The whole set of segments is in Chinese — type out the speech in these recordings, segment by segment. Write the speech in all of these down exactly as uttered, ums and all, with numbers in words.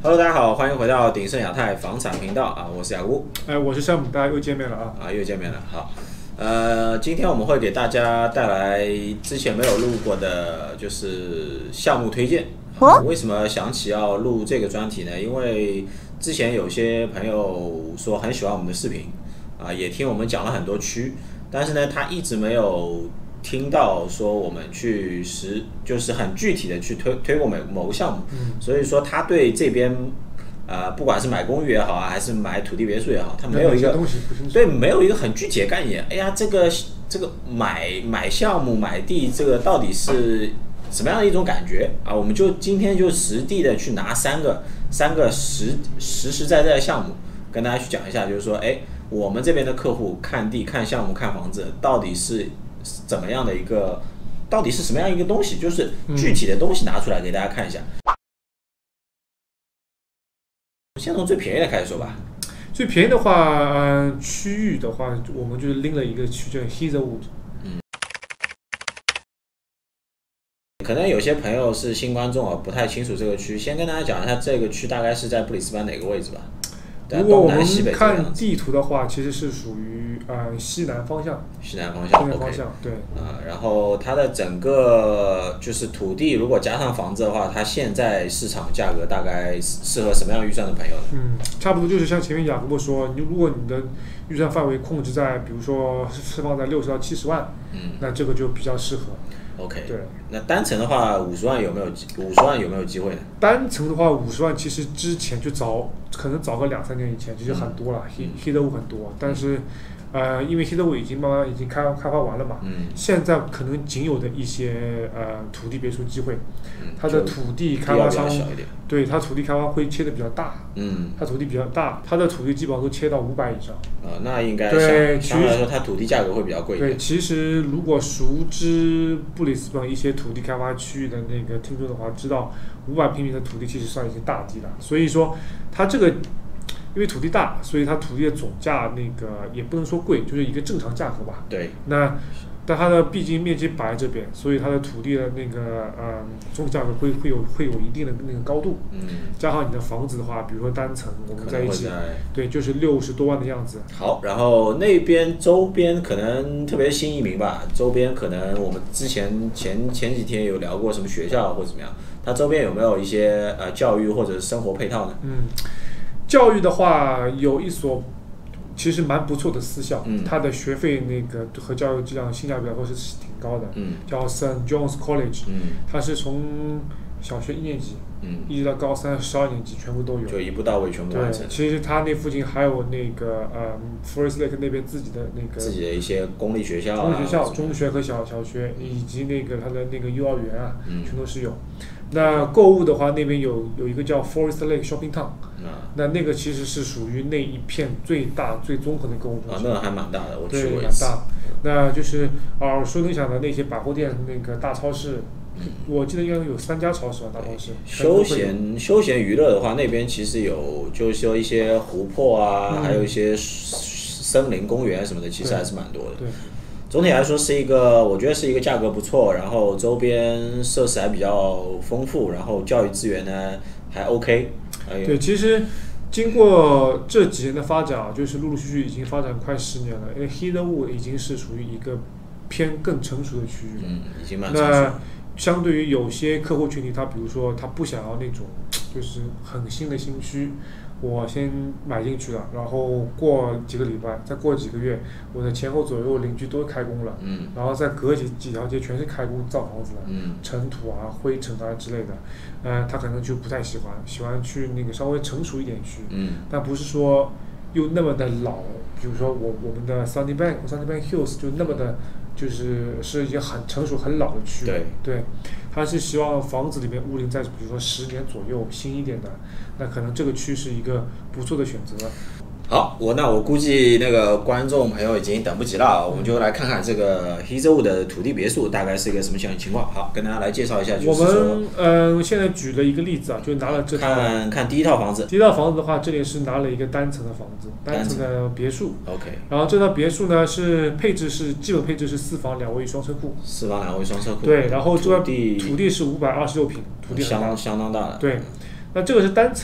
Hello， 大家好，欢迎回到鼎盛亚太房产频道啊，我是雅姑， 哎，我是山姆，大家又见面了啊！ 啊，又见面了，好，呃，今天我们会给大家带来之前没有录过的，就是项目推荐。啊、为什么想起要录这个专题呢？因为之前有些朋友说很喜欢我们的视频，啊，也听我们讲了很多区，但是呢，他一直没有听到说我们去实就是很具体的去推推过某某个项目，嗯、所以说他对这边呃不管是买公寓也好啊，还是买土地别墅也好，他没有一个对没有一个很具体的概念。哎呀，这个这个买买项目买地这个到底是什么样的一种感觉啊？我们就今天就实地的去拿三个三个实实实在在的项目跟大家去讲一下，就是说，哎，我们这边的客户看地看项目看房子到底是怎么样的一个，到底是什么样一个东西，就是具体的东西拿出来给大家看一下。嗯、先从最便宜的开始说吧。 最便宜的话，呃，区域的话，我们就是拎了一个区叫 Heatherwood。 嗯。可能有些朋友是新观众啊，不太清楚这个区，先跟大家讲一下这个区大概是在布里斯班哪个位置吧。 如果我们看地图的话，其实是属于呃西南方向。 西南方向。 西南方向， okay, 对。 啊、呃，然后它的整个就是土地，如果加上房子的话，它现在市场价格大概适合什么样预算的朋友呢？ 嗯，差不多就是像前面雅各布说，你如果你的预算范围控制在，比如说是放在六十到七十万，嗯，那这个就比较适合。 OK， 对， 那单层的话，五十万有没有五十万有没有机会呢？ 单层的话，五十万其实之前就早，可能早个两三年以前，其实很多了 ，Heatherwood 很多，但是，呃，因为 Heatherwood 已经慢慢已经开开发完了嘛，嗯，现在可能仅有的一些呃土地别墅机会，嗯、它的土地开发商，对，它土地开发会切的比较大，嗯，它土地比较大，它的土地基本上都切到五百以上， 啊、呃，那应该对，相对来说它土地价格会比较贵一点。 对，其实如果熟知布里斯班一些土地开发区域的那个听众的话，知道五百平米的土地其实算已经大地了，所以说它这个因为土地大，所以它土地的总价那个也不能说贵，就是一个正常价格吧。 对。 那但它的毕竟面积摆在这边，所以它的土地的那个呃总价格会会有会有一定的那个高度。嗯。加上你的房子的话，比如说单层，我们在一起，对，就是六十多万的样子。 好，然后那边周边可能特别新移民吧，周边可能我们之前前前几天有聊过什么学校或者怎么样，它周边有没有一些呃教育或者生活配套呢？ 嗯。教育的话，有一所其实蛮不错的私校，嗯、它的学费那个和教育质量性价比来说是挺高的，嗯、叫 Saint John's College，嗯、它是从小学一年级，嗯、一直到高三十二年级全部都有， 就一步到位全部完成。 其实它那附近还有那个呃 Forest Lake 那边自己的那个自己的一些公立学校、啊， 公立学校、中学和小小学，以及那个它的那个幼儿园啊，嗯、全都是有。那购物的话，那边有有一个叫 Forest Lake Shopping Town，嗯、那那个其实是属于那一片最大最综合的购物中心。 啊，那个还蛮大的，我去过一次。对，蛮大。那就是耳熟能详的那些百货店、那个大超市，嗯、我记得应该有三家超市吧，大超市。 休闲休闲娱乐的话，那边其实有，就是说一些湖泊啊，嗯、还有一些森林公园什么的，其实还是蛮多的。 对。对总体来说是一个，我觉得是一个价格不错，然后周边设施还比较丰富，然后教育资源呢还 OK。 对，其实经过这几年的发展啊，就是陆陆续续已经发展快十年了，因为 Heatherwood 已经是属于一个偏更成熟的区域了。 嗯，已经蛮成熟。 那相对于有些客户群体，他比如说他不想要那种就是很新的新区。我先买进去了，然后过几个礼拜，再过几个月，我的前后左右邻居都开工了，嗯，然后再隔几几条街全是开工造房子了，嗯，尘土啊、灰尘啊之类的，呃，他可能就不太喜欢，喜欢去那个稍微成熟一点区，嗯，但不是说又那么的老，比如说我我们的 Sunnybank、Sunnybank Hills 就那么的，就是是一些很成熟很老的区， 对对，他是希望房子里面屋龄在比如说十年左右新一点的。那可能这个区是一个不错的选择。 好，我那我估计那个观众朋友已经等不及了，我们就来看看这个 Heatherwood 的土地别墅大概是一个什么情况。好，跟大家来介绍一下，就是说我们嗯、呃、现在举了一个例子啊，就拿了这套看看第一套房子。 第一套房子的话，这里是拿了一个单层的房子，单层的别墅。 OK。 然后这套别墅呢是配置是基本配置是四房两卫双车库。 四房两卫双车库。 对，然后这土地土地是五百二十六平，土地相当相当大的。 对，那这个是单层。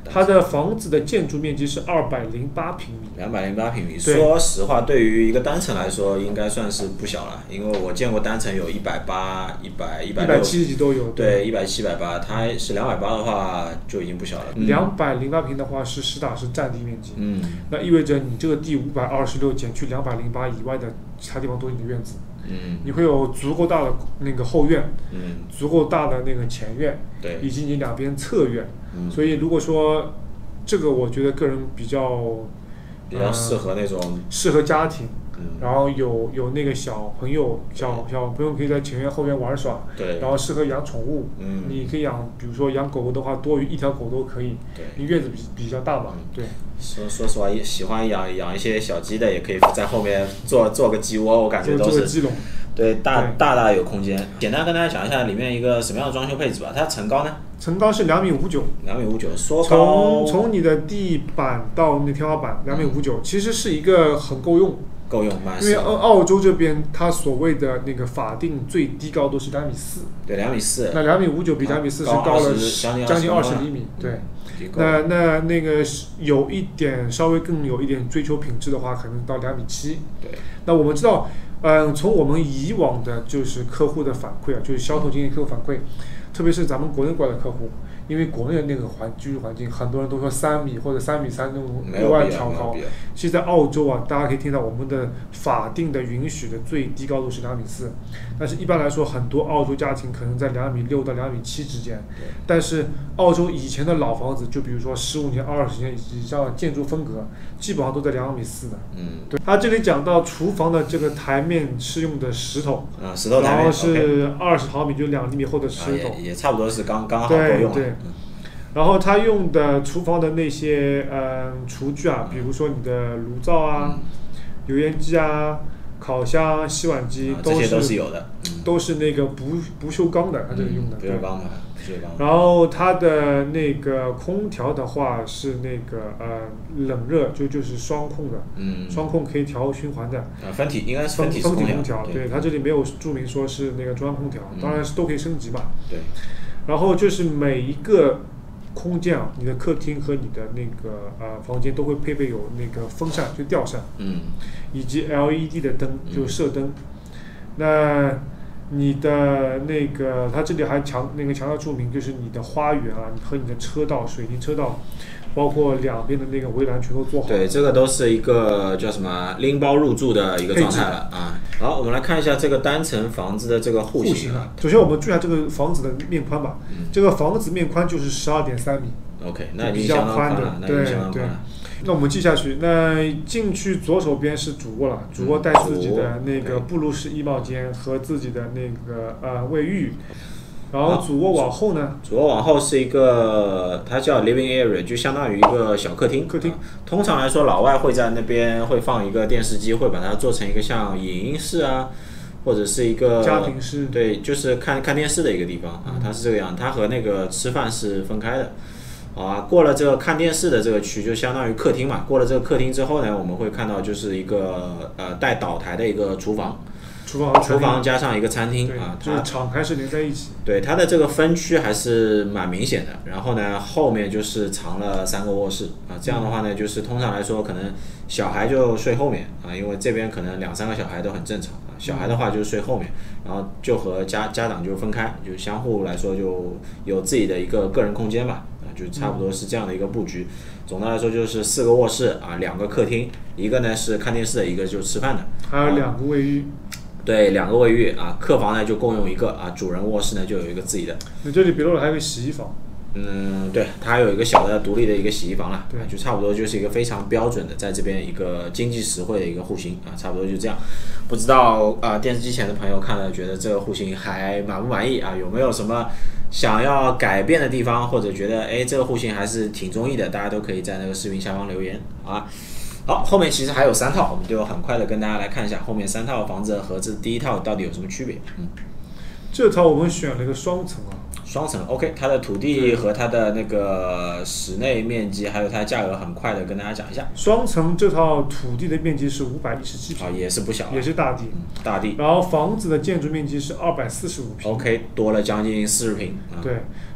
它的房子的建筑面积是二百零八平米。 两百零八平米，说实话，对于一个单层来说，应该算是不小了。因为我见过单层有一百八、一百、一百六、 一百七十几都有。 对，一百七、一百八，它是两百八的话就已经不小了。 两百零八平的话是实打实占地面积。 嗯， 那意味着你这个地五百二十六减去两百零八以外的其他地方都是你的院子。 嗯， 你会有足够大的那个后院， 嗯， 足够大的那个前院， 对， 以及你两边侧院。 嗯， 所以如果说这个，我觉得个人比较比较适合那种、呃、 适合家庭。 嗯， 然后有有那个小朋友小小朋友可以在前院后院玩耍， 对， 然后适合养宠物， 嗯， 你可以养，比如说养狗狗的话，多于一条狗都可以， 对， 因为院子比比较大嘛， 嗯， 对。 说说实话，喜欢养养一些小鸡的，也可以在后面做做个鸡窝，我感觉都是做个鸡笼， 对，大大大有空间。简单跟大家讲一下里面一个什么样的装修配置吧。它层高呢？层高是两米五九， 两米五九，说高从从你的地板到那天花板两米五九，其实是一个很够用。 够用，蛮因为澳澳洲这边它所谓的那个法定最低高度是两米四， 对，两米四。 那两米五九比两米四是高了将近二十厘米，对。那那那个有一点稍微更有一点追求品质的话，可能到两米七。 对。 那我们知道，嗯、呃，从我们以往的就是客户的反馈啊，就是销售经验客户反馈，特别是咱们国内过来的客户。因为国内的那个环居住环境，很多人都说三米或者三米三那种额外挑高。其实，在澳洲啊，大家可以听到我们的法定的允许的最低高度是两米四，但是一般来说，很多澳洲家庭可能在两米六到两米七之间。但是，澳洲以前的老房子，就比如说十五年、二十年以上的建筑风格，基本上都在两米四的。 嗯， 对。他这里讲到厨房的这个台面是用的石头， 啊，石头台面， 然后是二十毫米，就两厘米厚的石头， 啊、也, 也差不多是刚刚好够用了。 对对。然后他用的厨房的那些呃厨具啊，比如说你的炉灶啊、嗯、油烟机啊、烤箱、洗碗机， 啊、 都是这些都是有的， 嗯、都是那个不不锈钢的，他这里用的。 不锈钢的，不锈钢。 然后它的那个空调的话是那个呃冷热就就是双控的， 嗯， 双控可以调循环的。 啊，分体应该是分体空调， 对，它这里没有注明说是那个中央空调， 嗯、 当然是都可以升级嘛。 对。 然后就是每一个空间啊，你的客厅和你的那个呃房间都会配备有那个风扇，就吊扇， 嗯， 以及 L E D 的灯，就是射灯。嗯、那你的那个，它这里还强那个强调注明，就是你的花园啊和你的车道，水泥车道，包括两边的那个围栏全都做好。 对，这个都是一个叫什么拎包入住的一个状态了啊。好，我们来看一下这个单层房子的这个户型啊。 首先我们注意下这个房子的面宽吧。 嗯、 这个房子面宽就是十二点三米。 OK， 那比较宽的，对对。那我们记下去。那进去左手边是主卧了，主卧带自己的那个布鲁式衣帽间和自己的那个呃卫浴。然后主卧往后呢？ 主卧往后是一个，它叫 living area， 就相当于一个小客厅。 客厅、啊。 通常来说，老外会在那边会放一个电视机，会把它做成一个像影音室啊，或者是一个家庭室。 对，就是看看电视的一个地方啊，它是这个样，它和那个吃饭是分开的。啊，过了这个看电视的这个区，就相当于客厅嘛。过了这个客厅之后呢，我们会看到就是一个呃带岛台的一个厨房。 厨房， 厨房加上一个餐厅啊， 就是敞开式连在一起。 对，它的这个分区还是蛮明显的。然后呢，后面就是藏了三个卧室啊。这样的话呢，就是通常来说，可能小孩就睡后面啊，因为这边可能两三个小孩都很正常啊。小孩的话就是睡后面，然后就和家家长就分开，就相互来说就有自己的一个个人空间吧啊，就差不多是这样的一个布局。总的来说就是四个卧室啊，两个客厅，一个呢是看电视的，一个就是吃饭的， 还有两个卫浴。 对，两个卫浴啊，客房呢就共用一个啊，主人卧室呢就有一个自己的。 你这里比如说还有个洗衣房。 嗯，对，它还有一个小的独立的一个洗衣房了， 对， 就差不多就是一个非常标准的，在这边一个经济实惠的一个户型啊，差不多就这样。不知道啊、呃，电视机前的朋友看了觉得这个户型还满不满意啊？有没有什么想要改变的地方，或者觉得哎这个户型还是挺中意的，大家都可以在那个视频下方留言啊。好，后面其实还有三套，我们就很快的跟大家来看一下后面三套房子和这第一套到底有什么区别。嗯， 这套我们选了一个双层啊。 双层 OK， 它的土地和它的那个室内面积还有它的价格很快的跟大家讲一下。 双层这套土地的面积是五百一十七平， 啊，也是不小， 也是大地、 嗯，大地。 然后房子的建筑面积是二百四十五平 ，OK， 多了将近四十平、 啊。对，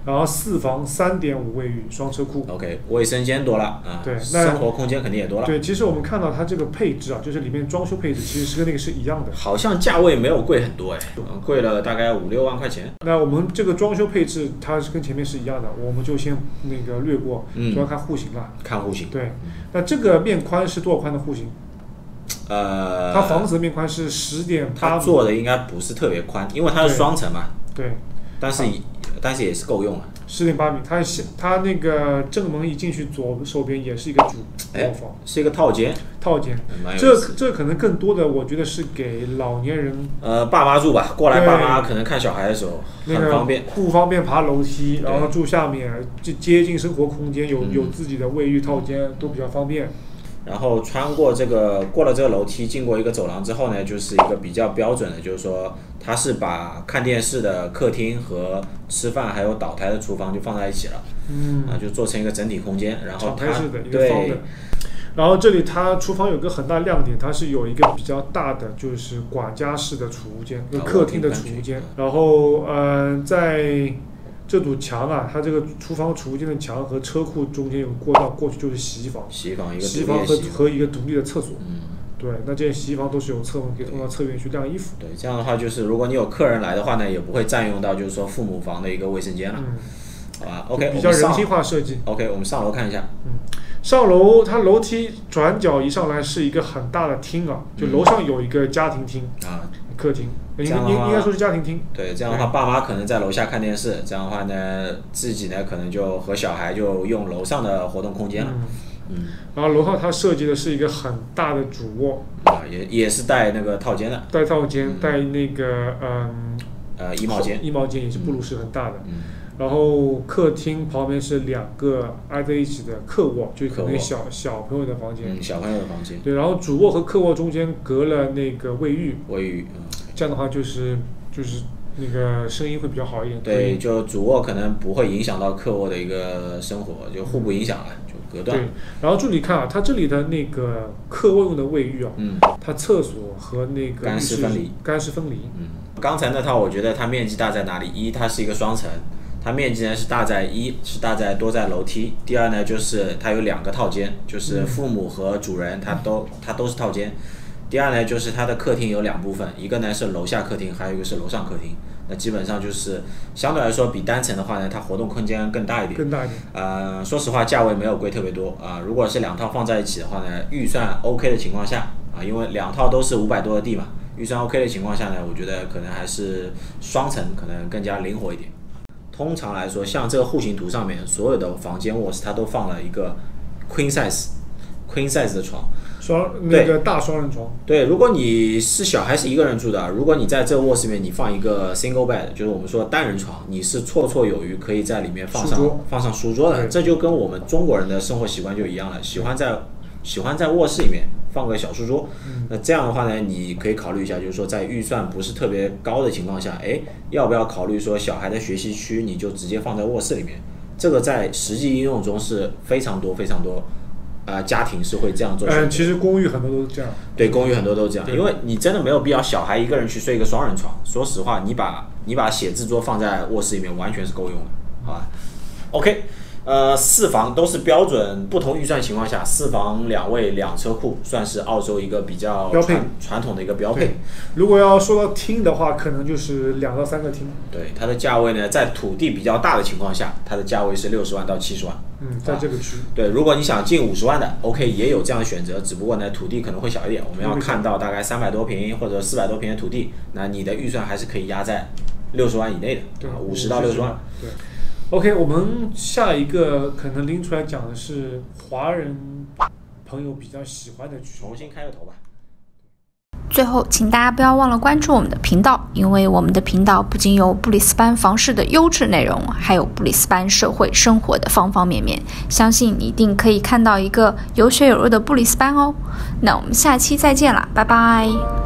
然后四房三点五卫浴双车库。 OK， 卫生间多了啊， 对， 生活空间肯定也多了。 对，其实我们看到它这个配置啊，就是里面装修配置其实是跟那个是一样的。 好像价位没有贵很多哎，贵了大概五六万块钱。 那我们这个装修配置它是跟前面是一样的，我们就先那个略过，主要看户型了。 看户型。 对，那这个面宽是多少宽的户型？ 呃， 它房子的面宽是十点八， 它做的应该不是特别宽，因为它是双层嘛。 对， 但是但是也是够用了。 十点八米，它它那个正门一进去左手边也是一个主卧房， 是一个套间。 套间，这这可能更多的我觉得是给老年人， 呃，爸妈住吧，过来爸妈可能看小孩的时候很方便， 不方便爬楼梯，然后住下面就接近生活空间，有有自己的卫浴套间都比较方便。 然后穿过这个过了这个楼梯，经过一个走廊之后呢，就是一个比较标准的，就是说它是把看电视的客厅和吃饭还有岛台的厨房就放在一起了， 嗯， 啊，就做成一个整体空间。然后它敞开式的一个方的。然后这里它厨房有个很大亮点，它是有一个比较大的就是管家式的储物间，跟客厅的储物间。然后呃，在这堵墙啊，它这个厨房储物间的墙和车库中间有过道，过去就是洗衣房， 洗衣房一个洗衣房和和一个独立的厕所。 嗯， 对，那这些洗衣房都是有侧门，可以通到侧院去晾衣服。 对，这样的话就是如果你有客人来的话呢，也不会占用到就是说父母房的一个卫生间了。 嗯， 好吧 ，OK， 比较人性化设计。 OK， 我们上楼看一下。 嗯，上楼它楼梯转角一上来是一个很大的厅啊，就楼上有一个家庭厅啊。客厅，应应应该说是家庭厅。 对，这样的话，爸妈可能在楼下看电视，这样的话呢，自己呢可能就和小孩就用楼上的活动空间了。嗯。嗯然后楼上它设计的是一个很大的主卧。 啊，也也是带那个套间的。 带套间，带那个嗯。 呃，衣帽间。 衣帽间也是布鲁式很大的。 嗯。 然后客厅旁边是两个挨在一起的客卧，就可能小小朋友的房间。 嗯，小朋友的房间。 对，然后主卧和客卧中间隔了那个卫浴。 卫浴，嗯。 这样的话就是就是那个声音会比较好一点。 对，就主卧可能不会影响到客卧的一个生活，就互不影响了，就隔断。 对，然后这里看啊，它这里的那个客卧用的卫浴啊， 嗯， 它厕所和那个干湿分离， 干湿分离。 嗯，刚才那套我觉得它面积大在哪里？一，它是一个双层。它面积呢是大在一是大在多在楼梯，第二呢就是它有两个套间，就是父母和主人它都它都是套间。第二呢就是它的客厅有两部分，一个呢是楼下客厅，还有一个是楼上客厅。那基本上就是相对来说比单层的话呢，它活动空间更大一点。 更大一点。 呃，说实话价位没有贵特别多啊、呃。如果是两套放在一起的话呢，预算 OK 的情况下啊，因为两套都是五百多的地嘛，预算 OK 的情况下呢，我觉得可能还是双层可能更加灵活一点。通常来说，像这个户型图上面所有的房间卧室，它都放了一个 queen size queen size 的床， 双那个大双人床。 对，如果你是小孩是一个人住的，如果你在这个卧室里面你放一个 single bed， 就是我们说单人床，你是绰绰有余，可以在里面放上放上书桌的。这就跟我们中国人的生活习惯就一样了，喜欢在喜欢在卧室里面放个小书桌。 嗯、 那这样的话呢，你可以考虑一下，就是说在预算不是特别高的情况下，哎，要不要考虑说小孩的学习区你就直接放在卧室里面？这个在实际应用中是非常多非常多。呃，家庭是会这样做。 嗯，其实公寓很多都是这样。 对，公寓很多都是这样，因为你真的没有必要小孩一个人去睡一个双人床。说实话，你把你把写字桌放在卧室里面，完全是够用的，好吧 ？OK， 呃，四房都是标准，不同预算情况下，四房两卫两车库算是澳洲一个比较标配传统的一个标配。 如果要说到厅的话，可能就是两到三个厅。 对，它的价位呢，在土地比较大的情况下，它的价位是六十万到七十万。 嗯，在这个区、啊。 对，如果你想进五十万的 ，OK， 也有这样的选择，只不过呢，土地可能会小一点。我们要看到大概三百多平或者四百多平的土地，那你的预算还是可以压在六十万以内的， 对， 五十到六十万。 对 ，OK， 我们下一个可能拎出来讲的是华人朋友比较喜欢的区， 重新开个头吧。 最后，请大家不要忘了关注我们的频道，因为我们的频道不仅有布里斯班房市的优质内容，还有布里斯班社会生活的方方面面，相信你一定可以看到一个有血有肉的布里斯班哦。那我们下期再见啦，拜拜。